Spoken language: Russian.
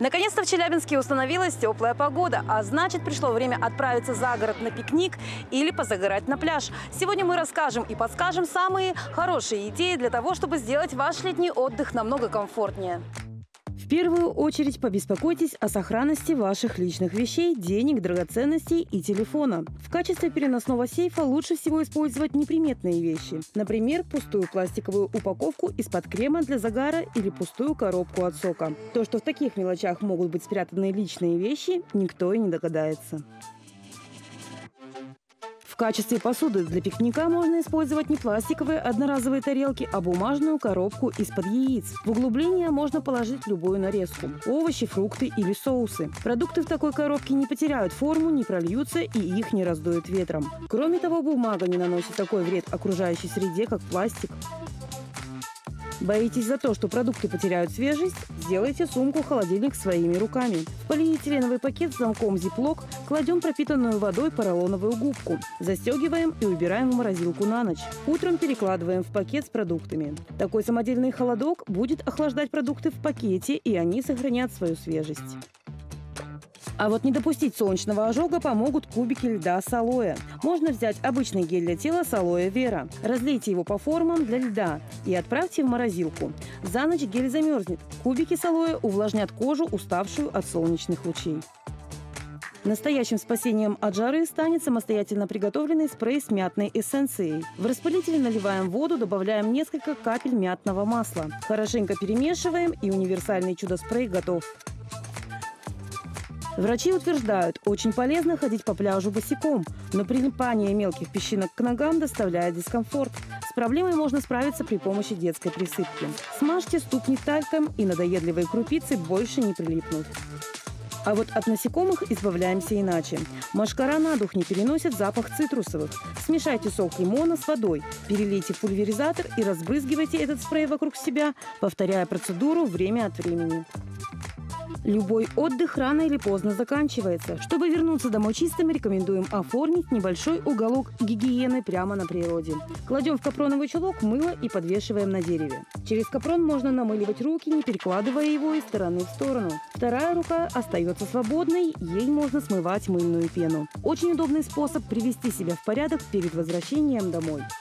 Наконец-то в Челябинске установилась теплая погода, а значит, пришло время отправиться за город на пикник или позагорать на пляж. Сегодня мы расскажем и подскажем самые хорошие идеи для того, чтобы сделать ваш летний отдых намного комфортнее. В первую очередь побеспокойтесь о сохранности ваших личных вещей, денег, драгоценностей и телефона. В качестве переносного сейфа лучше всего использовать неприметные вещи. Например, пустую пластиковую упаковку из-под крема для загара или пустую коробку от сока. То, что в таких мелочах могут быть спрятаны личные вещи, никто и не догадается. В качестве посуды для пикника можно использовать не пластиковые одноразовые тарелки, а бумажную коробку из-под яиц. В углубление можно положить любую нарезку – овощи, фрукты или соусы. Продукты в такой коробке не потеряют форму, не прольются и их не раздует ветром. Кроме того, бумага не наносит такой вред окружающей среде, как пластик. Боитесь за то, что продукты потеряют свежесть? Сделайте сумку-холодильник своими руками. В полиэтиленовый пакет с замком Ziploc кладем пропитанную водой поролоновую губку. Застегиваем и убираем в морозилку на ночь. Утром перекладываем в пакет с продуктами. Такой самодельный холодок будет охлаждать продукты в пакете, и они сохранят свою свежесть. А вот не допустить солнечного ожога помогут кубики льда с алоэ. Можно взять обычный гель для тела с алоэ вера. Разлейте его по формам для льда и отправьте в морозилку. За ночь гель замерзнет. Кубики с алоэ увлажнят кожу, уставшую от солнечных лучей. Настоящим спасением от жары станет самостоятельно приготовленный спрей с мятной эссенцией. В распылитель наливаем воду, добавляем несколько капель мятного масла. Хорошенько перемешиваем, и универсальный чудо-спрей готов. Врачи утверждают, очень полезно ходить по пляжу босиком, но прилипание мелких песчинок к ногам доставляет дискомфорт. С проблемой можно справиться при помощи детской присыпки. Смажьте ступни тальком, и надоедливые крупицы больше не прилипнут. А вот от насекомых избавляемся иначе. Мошкара на дух не переносит запах цитрусовых. Смешайте сок лимона с водой, перелейте в пульверизатор и разбрызгивайте этот спрей вокруг себя, повторяя процедуру время от времени. Любой отдых рано или поздно заканчивается. Чтобы вернуться домой чистым, рекомендуем оформить небольшой уголок гигиены прямо на природе. Кладем в капроновый чулок мыло и подвешиваем на дереве. Через капрон можно намыливать руки, не перекладывая его из стороны в сторону. Вторая рука остается свободной, ей можно смывать мыльную пену. Очень удобный способ привести себя в порядок перед возвращением домой.